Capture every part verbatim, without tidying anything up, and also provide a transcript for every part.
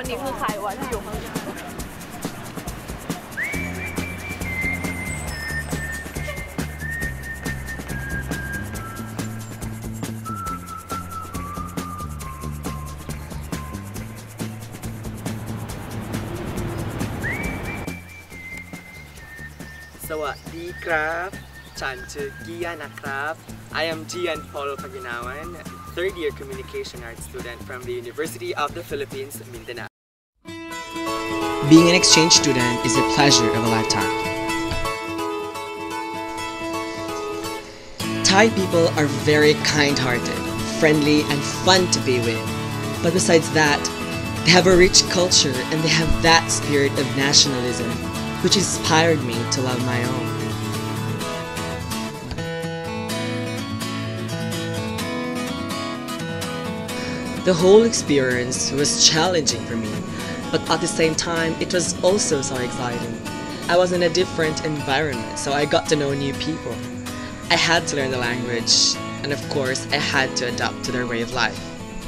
คนนี้คือใครวะที่อยู่ข้างหน้าสวัสดีครับฉันชื่อกิยานะครับ I am Gian Paulo Paginawan, third year communication arts student from the University of the Philippines, Mindanao. Being an exchange student is a pleasure of a lifetime. Thai people are very kind-hearted, friendly and fun to be with. But besides that, they have a rich culture and they have that spirit of nationalism, which inspired me to love my own. The whole experience was challenging for me, but at the same time, it was also so exciting. I was in a different environment, so I got to know new people. I had to learn the language, and of course, I had to adapt to their way of life.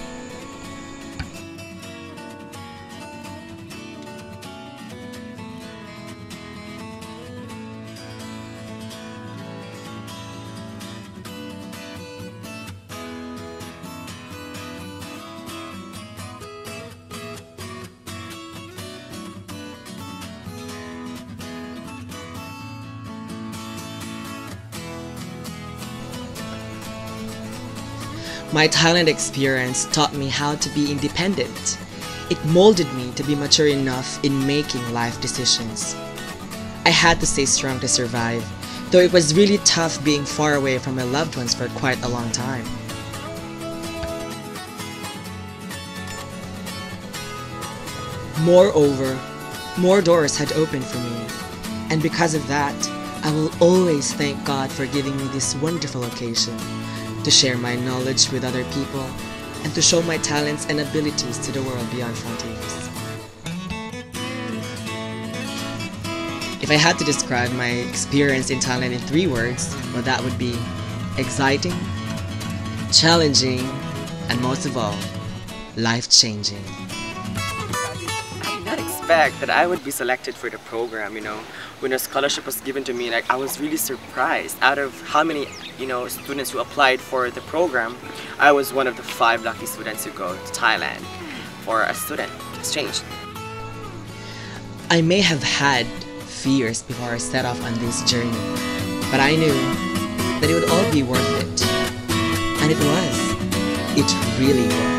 My Thailand experience taught me how to be independent. It molded me to be mature enough in making life decisions. I had to stay strong to survive, though it was really tough being far away from my loved ones for quite a long time. Moreover, more doors had opened for me, and because of that, I will always thank God for giving me this wonderful occasion to share my knowledge with other people and to show my talents and abilities to the world beyond frontiers. If I had to describe my experience in Thailand in three words, well, that would be exciting, challenging, and most of all, life-changing. I did not expect that I would be selected for the program, you know. When a scholarship was given to me, like I was really surprised. Out of how many, you know, students who applied for the program, I was one of the five lucky students who go to Thailand for a student exchange. I may have had fears before I set off on this journey, but I knew that it would all be worth it. And it was. It really was.